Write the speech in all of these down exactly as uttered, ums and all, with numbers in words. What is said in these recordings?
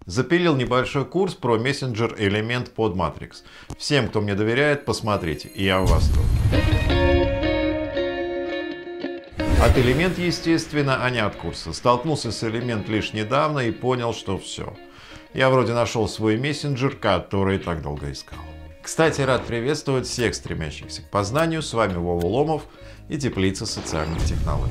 Запилил небольшой курс про мессенджер элемент под Matrix. Всем, кто мне доверяет, посмотрите, и я в восторге. От элемент, естественно, а не от курса. Столкнулся с элемент лишь недавно и понял, что все. Я вроде нашел свой мессенджер, который так долго искал. Кстати, рад приветствовать всех стремящихся к познанию. С вами Вова Ломов и Теплица социальных технологий.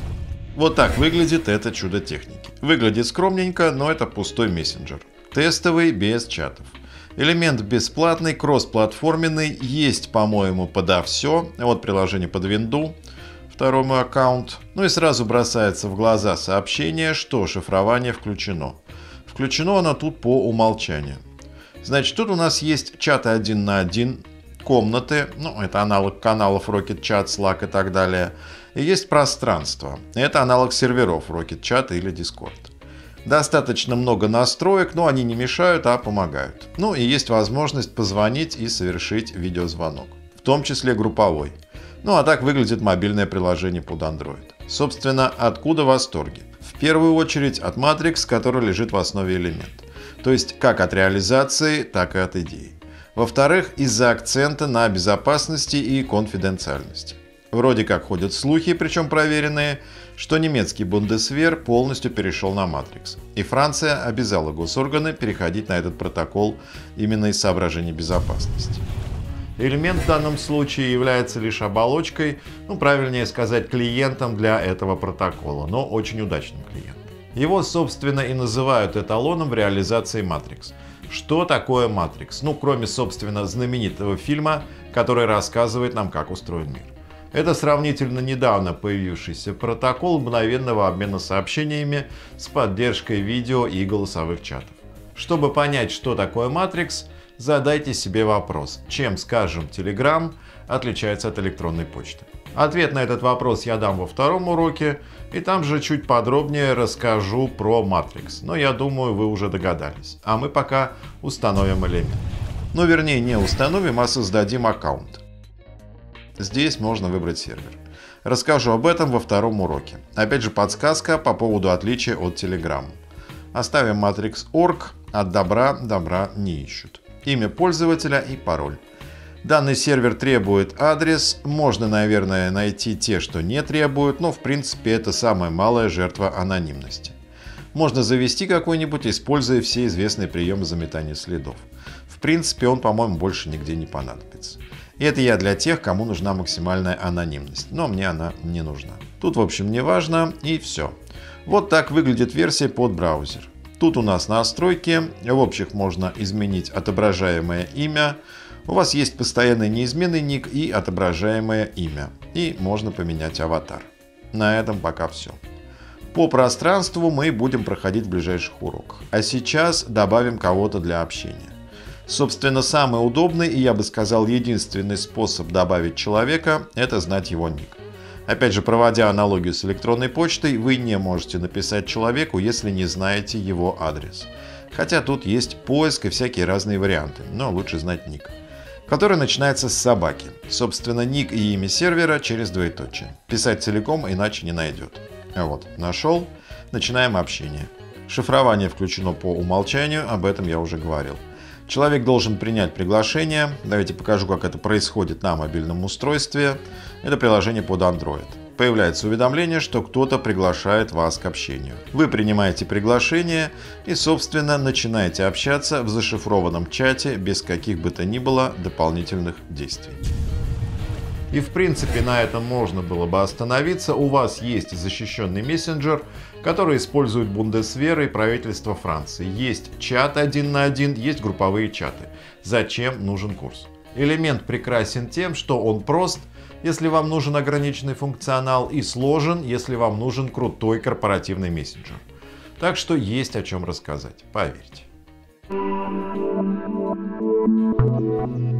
Вот так выглядит это чудо техники. Выглядит скромненько, но это пустой мессенджер. Тестовый, без чатов. Элемент бесплатный, кроссплатформенный, есть, по-моему, подо все. Вот приложение под винду, второй мой аккаунт. Ну и сразу бросается в глаза сообщение, что шифрование включено. Включено оно тут по умолчанию. Значит, тут у нас есть чаты один на один, комнаты, ну это аналог каналов Rocket Chat, Slack и так далее. И есть пространство, это аналог серверов Rocket Chat или Discord. Достаточно много настроек, но они не мешают, а помогают. Ну и есть возможность позвонить и совершить видеозвонок, в том числе групповой. Ну а так выглядит мобильное приложение под Android. Собственно, откуда восторги? В первую очередь от Matrix, который лежит в основе элемента. То есть как от реализации, так и от идеи. Во-вторых, из-за акцента на безопасности и конфиденциальности. Вроде как ходят слухи, причем проверенные, что немецкий Бундесвер полностью перешел на Matrix. И Франция обязала госорганы переходить на этот протокол именно из соображений безопасности. Элемент в данном случае является лишь оболочкой, ну правильнее сказать, клиентом для этого протокола, но очень удачным клиентом. Его, собственно, и называют эталоном в реализации Matrix. Что такое Matrix? Ну, кроме, собственно, знаменитого фильма, который рассказывает нам, как устроен мир. Это сравнительно недавно появившийся протокол мгновенного обмена сообщениями с поддержкой видео и голосовых чатов. Чтобы понять, что такое Matrix, задайте себе вопрос, чем, скажем, Telegram отличается от электронной почты. Ответ на этот вопрос я дам во втором уроке, и там же чуть подробнее расскажу про Matrix. Но я думаю, вы уже догадались. А мы пока установим элемент. Ну, вернее, не установим, а создадим аккаунт. Здесь можно выбрать сервер. Расскажу об этом во втором уроке. Опять же, подсказка по поводу отличия от Telegram. Оставим Matrix точка орг, от добра добра не ищут. Имя пользователя и пароль. Данный сервер требует адрес, можно, наверное, найти те, что не требуют, но в принципе это самая малая жертва анонимности. Можно завести какой-нибудь, используя все известные приемы заметания следов. В принципе, он, по-моему, больше нигде не понадобится. И это я для тех, кому нужна максимальная анонимность, но мне она не нужна. Тут, в общем, не важно, и все. Вот так выглядит версия под браузер. Тут у нас настройки, в общих можно изменить отображаемое имя. У вас есть постоянный неизменный ник и отображаемое имя. И можно поменять аватар. На этом пока все. По пространству мы будем проходить в ближайших уроках. А сейчас добавим кого-то для общения. Собственно, самый удобный и, я бы сказал, единственный способ добавить человека – это знать его ник. Опять же, проводя аналогию с электронной почтой, вы не можете написать человеку, если не знаете его адрес. Хотя тут есть поиск и всякие разные варианты, но лучше знать ник. Который начинается с собаки. Собственно, ник и имя сервера через двоеточие. Писать целиком иначе не найдет. Вот, нашел. Начинаем общение. Шифрование включено по умолчанию, об этом я уже говорил. Человек должен принять приглашение. Давайте покажу, как это происходит на мобильном устройстве. Это приложение под Android. Появляется уведомление, что кто-то приглашает вас к общению. Вы принимаете приглашение и, собственно, начинаете общаться в зашифрованном чате без каких бы то ни было дополнительных действий. И в принципе на этом можно было бы остановиться. У вас есть защищенный мессенджер, который использует Бундесвер и правительство Франции. Есть чат один на один, есть групповые чаты. Зачем нужен курс? Элемент прекрасен тем, что он прост, если вам нужен ограниченный функционал, и сложен, если вам нужен крутой корпоративный мессенджер. Так что есть о чем рассказать, поверьте.